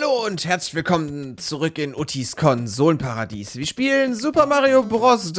Hallo und herzlich willkommen zurück in Uttis Konsolenparadies. Wir spielen Super Mario Bros.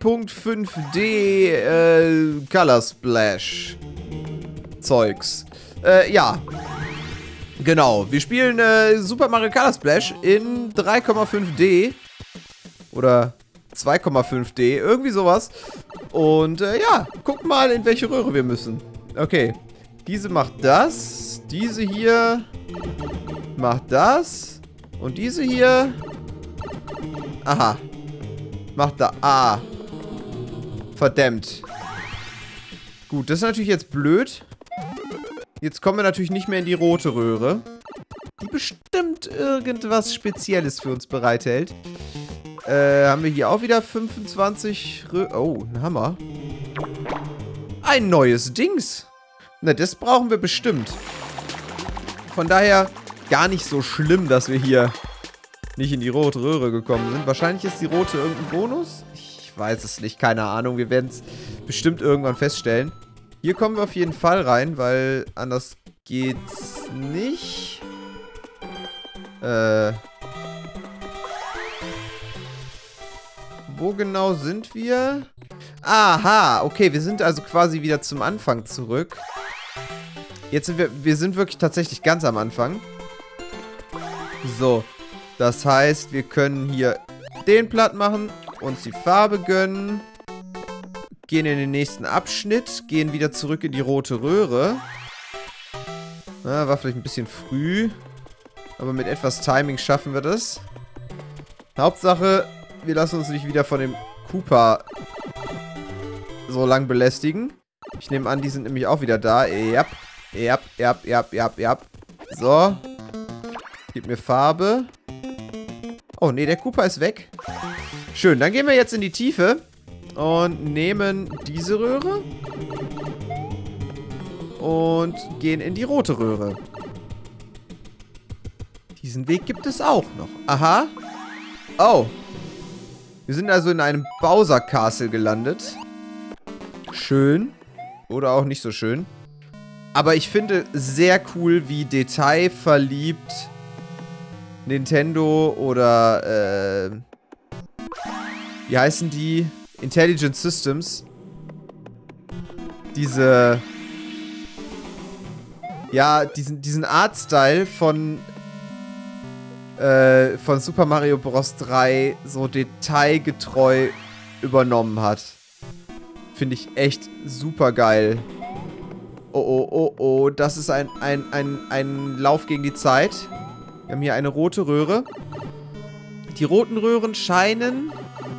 3.5D Color Splash Zeugs. Ja. Genau, wir spielen Super Mario Color Splash in 3,5D oder 2,5D, irgendwie sowas. Und ja, guck mal, in welche Röhre wir müssen. Okay, diese macht das, diese hier macht das und diese hier, aha, macht da, verdammt. Gut, das ist natürlich jetzt blöd. Jetzt kommen wir natürlich nicht mehr in die rote Röhre, die bestimmt irgendwas Spezielles für uns bereithält. Haben wir hier auch wieder 25 Oh, ein Hammer. Ein neues Dings. Na, das brauchen wir bestimmt. Von daher gar nicht so schlimm, dass wir hier nicht in die rote Röhre gekommen sind. Wahrscheinlich ist die rote irgendein Bonus. Ich weiß es nicht, keine Ahnung. Wir werden es bestimmt irgendwann feststellen. Hier kommen wir auf jeden Fall rein, weil anders geht's nicht. Wo genau sind wir? Aha, okay, wir sind also quasi wieder zum Anfang zurück. Jetzt sind wir sind wirklich tatsächlich ganz am Anfang. So, das heißt, wir können hier den platt machen, uns die Farbe gönnen, gehen in den nächsten Abschnitt, gehen wieder zurück in die rote Röhre. Na, war vielleicht ein bisschen früh, aber mit etwas Timing schaffen wir das. Hauptsache, wir lassen uns nicht wieder von dem Koopa so lang belästigen. Ich nehme an, die sind nämlich auch wieder da. Yep. So. Gib mir Farbe. Oh, nee, der Koopa ist weg. Schön, dann gehen wir jetzt in die Tiefe und nehmen diese Röhre und gehen in die rote Röhre. Diesen Weg gibt es auch noch. Aha. Oh. Wir sind also in einem Bowser Castle gelandet. Schön. Oder auch nicht so schön. Aber ich finde sehr cool, wie detailverliebt Nintendo oder, wie heißen die? Intelligent Systems. Diesen Artstyle von Super Mario Bros. 3 so detailgetreu übernommen hat. Finde ich echt super geil. Oh, das ist ein Lauf gegen die Zeit. Wir haben hier eine rote Röhre. Die roten Röhren scheinen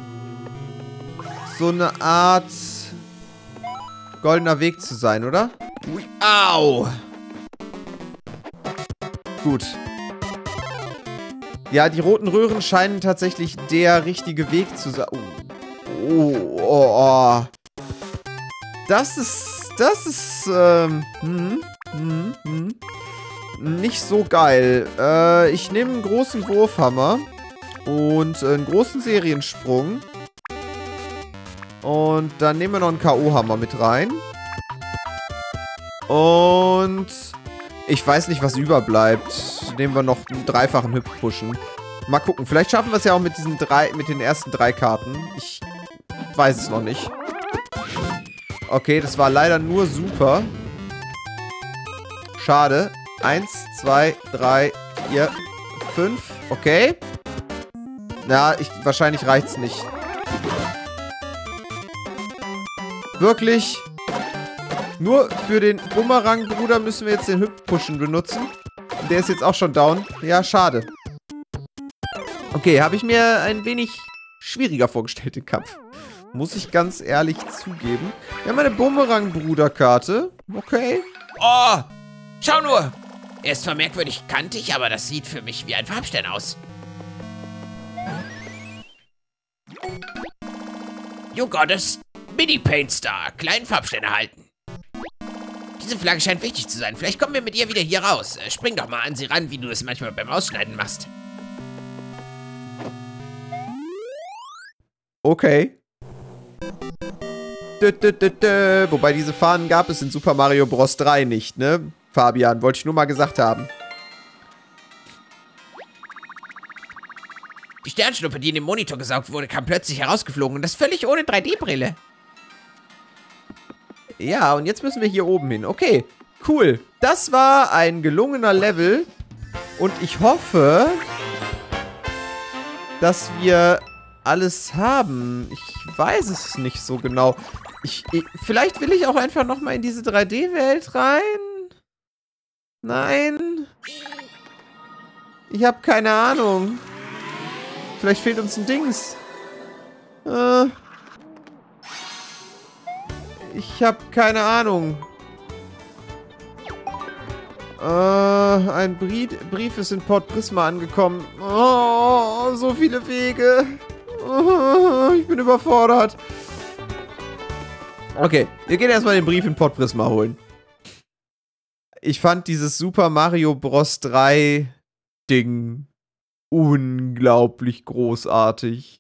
so eine Art goldener Weg zu sein, oder? Ui, au! Gut. Ja, die roten Röhren scheinen tatsächlich der richtige Weg zu sein. Oh. Das ist nicht so geil. Ich nehme einen großen Wurfhammer und einen großen Seriensprung. Und dann nehmen wir noch einen K.O.-Hammer mit rein. Und ich weiß nicht, was überbleibt. Nehmen wir noch einen dreifachen Hüpfpushen. Mal gucken. Vielleicht schaffen wir es ja auch mit den ersten 3 Karten. Ich weiß es noch nicht. Okay, das war leider nur super. Schade. 1, 2, 3, 4, 5. Okay. Na, wahrscheinlich reicht's nicht. Wirklich. Nur für den Bumerang-Bruder müssen wir jetzt den Hüpfpushen benutzen. Der ist jetzt auch schon down. Ja, schade. Okay, habe ich mir ein wenig schwieriger vorgestellt, den Kampf. Muss ich ganz ehrlich zugeben. Wir haben eine Bumerang-Bruder-Karte. Okay. Oh, schau nur. Er ist zwar merkwürdig kantig, aber das sieht für mich wie ein Farbstern aus. You got us. Mini-Paint Star. Kleinen Farbstern erhalten. Diese Flagge scheint wichtig zu sein. Vielleicht kommen wir mit ihr wieder hier raus. Spring doch mal an sie ran, wie du es manchmal beim Ausschneiden machst. Okay. Wobei diese Fahnen gab es in Super Mario Bros. 3 nicht, ne? Fabian, wollte ich nur mal gesagt haben. Die Sternschnuppe, die in den Monitor gesaugt wurde, kam plötzlich herausgeflogen und das völlig ohne 3D-Brille. Ja, und jetzt müssen wir hier oben hin. Okay, cool. Das war ein gelungener Level. Und ich hoffe, dass wir alles haben. Ich weiß es nicht so genau. Vielleicht will ich auch einfach nochmal in diese 3D-Welt rein. Nein. Ich habe keine Ahnung. Vielleicht fehlt uns ein Dings. Ich habe keine Ahnung. Ein Brief ist in Port Prisma angekommen. Oh, so viele Wege. Oh, ich bin überfordert. Okay, wir gehen erstmal den Brief in Port Prisma holen. Ich fand dieses Super Mario Bros. 3 Ding unglaublich großartig.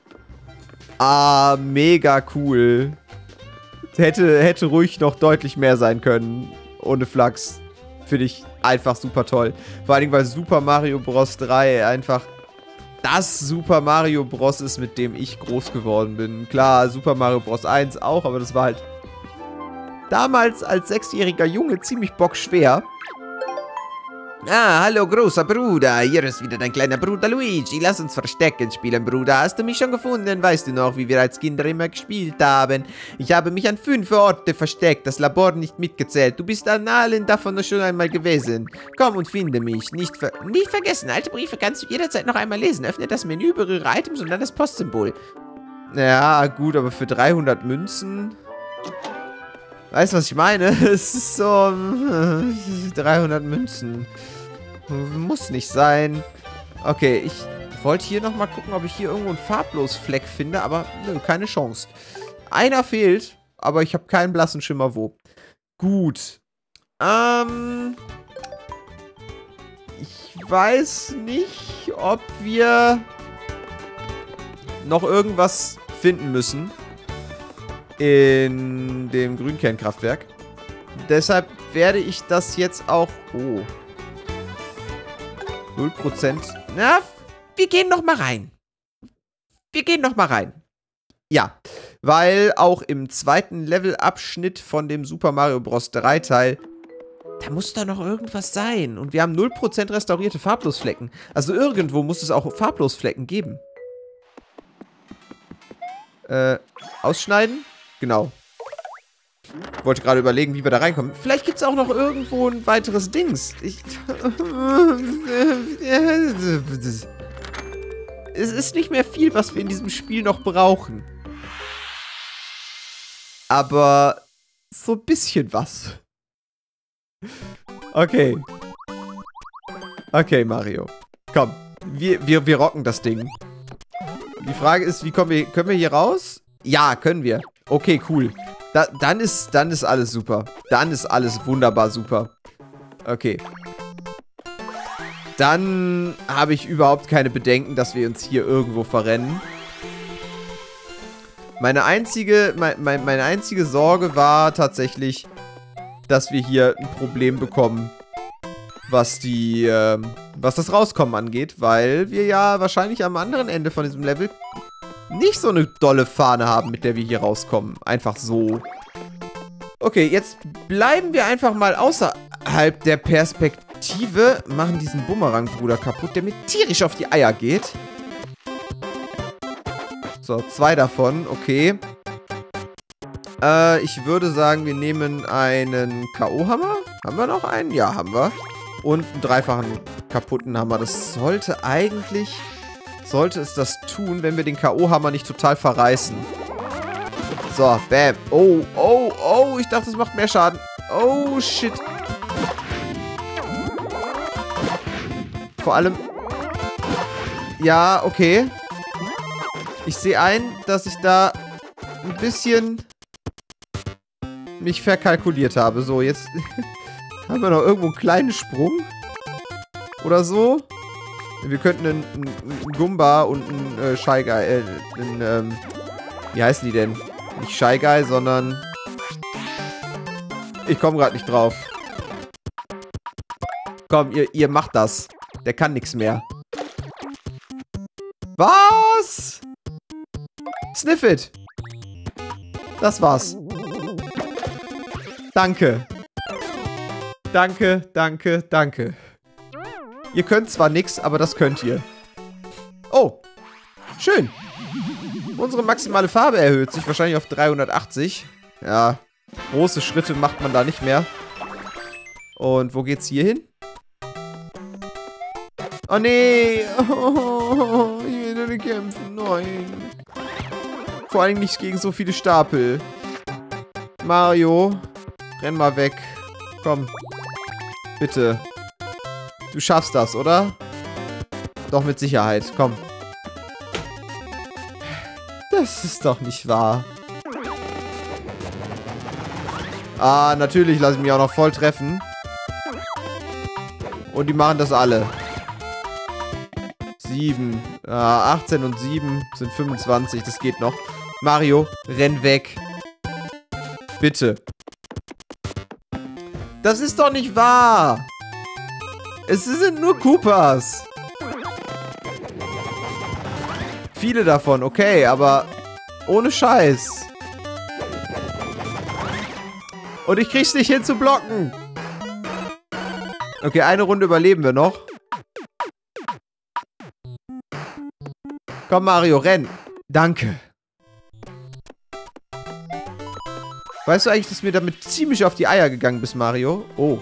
Mega cool. Hätte ruhig noch deutlich mehr sein können. Ohne Flachs. Finde ich einfach super toll. Vor allem, weil Super Mario Bros. 3 einfach das Super Mario Bros. Ist, mit dem ich groß geworden bin. Klar, Super Mario Bros. 1 auch, aber das war halt damals als 6-jähriger Junge ziemlich bockschwer. Ah, hallo großer Bruder, hier ist wieder dein kleiner Bruder Luigi. Lass uns Verstecken spielen, Bruder. Hast du mich schon gefunden? Weißt du noch, wie wir als Kinder immer gespielt haben? Ich habe mich an 5 Orte versteckt, das Labor nicht mitgezählt. Du bist an allen davon schon einmal gewesen. Komm und finde mich. Nicht vergessen, alte Briefe kannst du jederzeit noch einmal lesen. Öffne das Menü, berühre Items und dann das Postsymbol. Ja, gut, aber für 300 Münzen... Weißt du, was ich meine? Es ist so... 300 Münzen. Muss nicht sein. Okay, ich wollte hier nochmal gucken, ob ich hier irgendwo einen Farblos-Fleck finde, aber nö, keine Chance. Einer fehlt, aber ich habe keinen blassen Schimmer wo. Gut. Ich weiß nicht, ob wir noch irgendwas finden müssen in dem Grünkernkraftwerk. Deshalb werde ich das jetzt auch... Oh. 0%. Na, wir gehen noch mal rein. Ja, weil auch im zweiten Levelabschnitt von dem Super Mario Bros. 3 Teil, da muss da noch irgendwas sein. Und wir haben 0% restaurierte Farblosflecken. Also irgendwo muss es auch Farblosflecken geben. Ausschneiden? Genau. Wollte gerade überlegen, wie wir da reinkommen. Vielleicht gibt es auch noch irgendwo ein weiteres Dings. Es ist nicht mehr viel, was wir in diesem Spiel noch brauchen. Aber so ein bisschen was. Okay. Okay, Mario. Komm. Wir rocken das Ding. Die Frage ist, können wir hier raus? Ja, können wir. Okay, cool. Dann ist alles super. Dann ist alles wunderbar super. Okay. Dann habe ich überhaupt keine Bedenken, dass wir uns hier irgendwo verrennen. Meine einzige Sorge war tatsächlich, dass wir hier ein Problem bekommen, was das Rauskommen angeht, weil wir ja wahrscheinlich am anderen Ende von diesem Level nicht so eine dolle Fahne haben, mit der wir hier rauskommen. Einfach so. Okay, jetzt bleiben wir einfach mal außerhalb der Perspektive, machen diesen Bumerang-Bruder kaputt, der mir tierisch auf die Eier geht. So, 2 davon, okay. Ich würde sagen, wir nehmen einen K.O.-Hammer. Haben wir noch einen? Ja, haben wir. Und einen dreifachen kaputten Hammer. Das sollte es das tun, wenn wir den K.O.-Hammer nicht total verreißen. So, bam. Oh, oh, oh. Ich dachte, es macht mehr Schaden. Oh, shit. Vor allem... Ja, okay. Ich sehe ein, dass ich da ein bisschen mich verkalkuliert habe. So, jetzt haben wir noch irgendwo einen kleinen Sprung. Oder so. Wir könnten einen Goomba und einen Shy Guy, wie heißen die denn? Nicht Shy Guy, sondern... Ich komme gerade nicht drauf. Komm, ihr macht das. Der kann nichts mehr. Was? Sniff it. Das war's. Danke. Danke, danke, danke. Ihr könnt zwar nichts, aber das könnt ihr. Oh. Schön. Unsere maximale Farbe erhöht sich wahrscheinlich auf 380. Ja, große Schritte macht man da nicht mehr. Und wo geht's hier hin? Oh nee. Oh, ich will nicht kämpfen. Nein. Vor allem nicht gegen so viele Stapel. Mario, renn mal weg. Komm. Bitte. Du schaffst das, oder? Doch, mit Sicherheit. Komm. Das ist doch nicht wahr. Ah, natürlich lasse ich mich auch noch voll treffen. Und die machen das alle. 7. 18 und 7 sind 25. Das geht noch. Mario, renn weg. Bitte. Das ist doch nicht wahr. Es sind nur Koopas. Viele davon, okay, aber ohne Scheiß. Und ich krieg's nicht hin zu blocken. Okay, eine Runde überleben wir noch. Komm, Mario, renn. Danke. Weißt du eigentlich, dass mir damit ziemlich auf die Eier gegangen bist, Mario? Oh.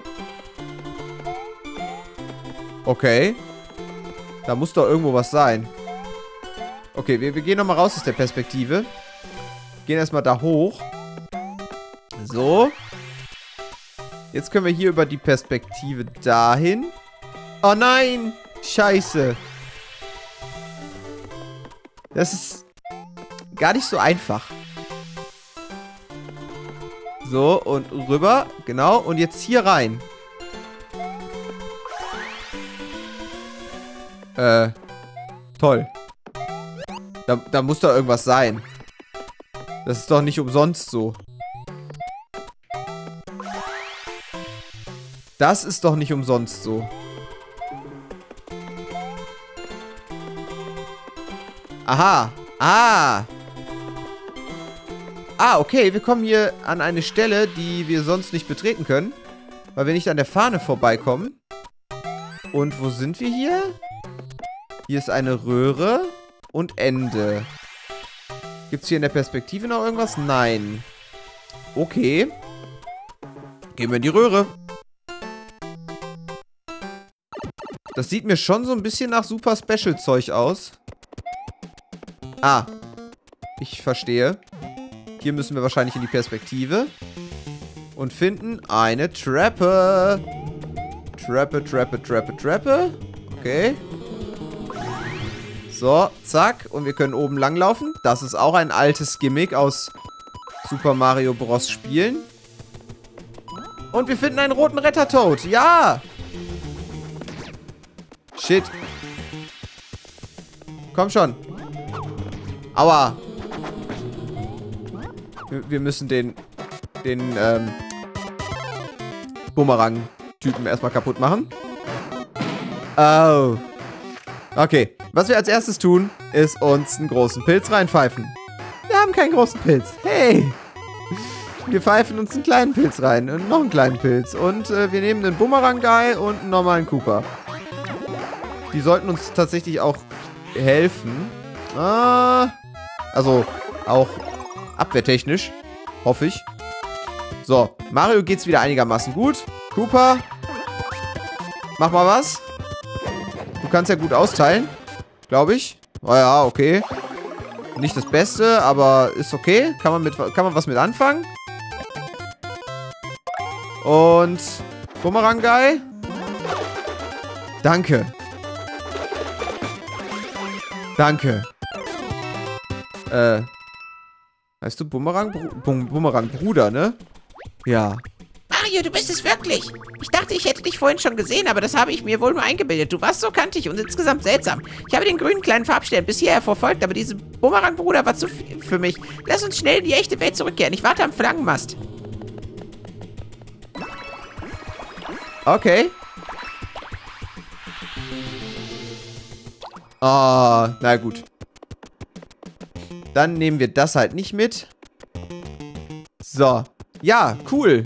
Okay. Da muss doch irgendwo was sein. Okay, wir gehen nochmal raus aus der Perspektive. Gehen erstmal da hoch. So. Jetzt können wir hier über die Perspektive dahin. Oh nein! Scheiße. Das ist gar nicht so einfach. So, und rüber. Genau. Und jetzt hier rein. Toll. Da muss doch irgendwas sein. Das ist doch nicht umsonst so. Das ist doch nicht umsonst so. Aha. Ah. Ah, okay. Wir kommen hier an eine Stelle, die wir sonst nicht betreten können. Weil wir nicht an der Fahne vorbeikommen. Und wo sind wir hier? Hier ist eine Röhre und Ende. Gibt es hier in der Perspektive noch irgendwas? Nein. Okay. Gehen wir in die Röhre. Das sieht mir schon so ein bisschen nach Super Special Zeug aus. Ah. Ich verstehe. Hier müssen wir wahrscheinlich in die Perspektive. Und finden eine Treppe. Treppe, Treppe, Treppe, Treppe. Okay. So, zack. Und wir können oben langlaufen. Das ist auch ein altes Gimmick aus Super Mario Bros. Spielen. Und wir finden einen roten Rettertoad. Ja! Shit. Komm schon. Aua. Wir müssen den Bumerang-Typen erstmal kaputt machen. Oh. Okay. Was wir als erstes tun, ist uns einen großen Pilz reinpfeifen. Wir haben keinen großen Pilz. Hey. Wir pfeifen uns einen kleinen Pilz rein. Und noch einen kleinen Pilz. Und wir nehmen einen Bumerang-Guy und einen normalen Koopa. Die sollten uns tatsächlich auch helfen. Also auch abwehrtechnisch. Hoffe ich. So, Mario geht's wieder einigermaßen gut. Koopa. Mach mal was. Du kannst ja gut austeilen. Glaube ich. Oh ja, okay. Nicht das Beste, aber ist okay. Kann man was mit anfangen. Und Bumerang Guy. Danke. Danke. Heißt du Bumerang Bruder, ne? Ja. Mario, du bist es wirklich. Ich dachte, ich hätte dich vorhin schon gesehen, aber das habe ich mir wohl nur eingebildet. Du warst so kantig und insgesamt seltsam. Ich habe den grünen kleinen Farbstern bis hierher verfolgt, aber diese Bumerang-Bruder war zu viel für mich. Lass uns schnell in die echte Welt zurückkehren. Ich warte am Flaggenmast. Okay. Ah, na gut. Dann nehmen wir das halt nicht mit. So. Ja, cool.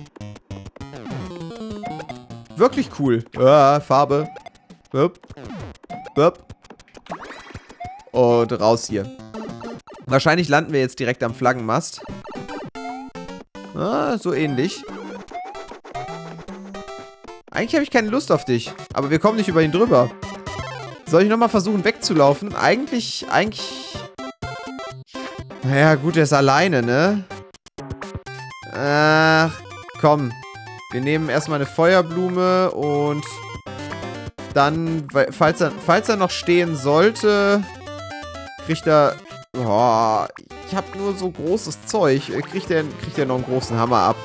Wirklich cool. Farbe. Bup. Bup. Und raus hier. Wahrscheinlich landen wir jetzt direkt am Flaggenmast. Ah, so ähnlich. Eigentlich habe ich keine Lust auf dich. Aber wir kommen nicht über ihn drüber. Soll ich nochmal versuchen wegzulaufen? Eigentlich... Naja, gut, er ist alleine, ne? Ach, komm. Wir nehmen erstmal eine Feuerblume und dann, falls er noch stehen sollte, kriegt er... Oh, ich habe nur so großes Zeug. Kriegt er noch einen großen Hammer ab.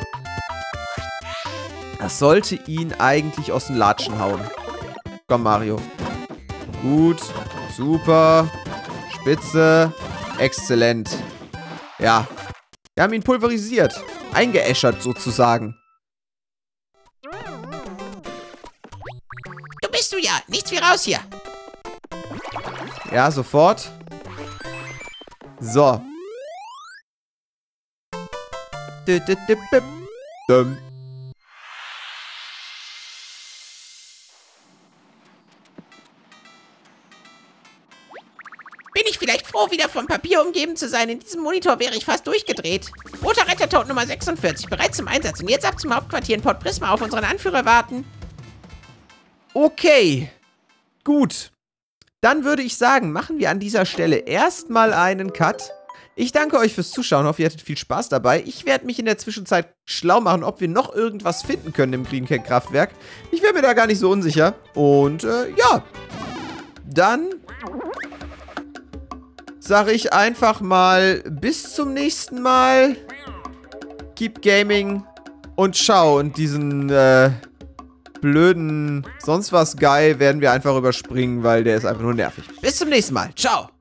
Das sollte ihn eigentlich aus den Latschen hauen. Komm, Mario. Gut. Super. Spitze. Exzellent. Ja. Wir haben ihn pulverisiert. Eingeäschert sozusagen. Du bist du ja. Nichts wie raus hier. Ja, sofort. So. Dumm. Bin ich vielleicht froh, wieder vom Papier umgeben zu sein. In diesem Monitor wäre ich fast durchgedreht. Roter Rettertod Nummer 46, bereit zum Einsatz. Und jetzt ab zum Hauptquartier in Port Prisma auf unseren Anführer warten. Okay. Gut. Dann würde ich sagen, machen wir an dieser Stelle erstmal einen Cut. Ich danke euch fürs Zuschauen. Hoffe, ihr hattet viel Spaß dabei. Ich werde mich in der Zwischenzeit schlau machen, ob wir noch irgendwas finden können im Green Cat Kraftwerk. Ich wäre mir da gar nicht so unsicher. Und, ja. Dann sage ich einfach mal bis zum nächsten Mal. Keep Gaming und ciao. Und diesen, blöden sonst was Guy werden wir einfach überspringen, weil der ist einfach nur nervig. Bis zum nächsten Mal. Ciao.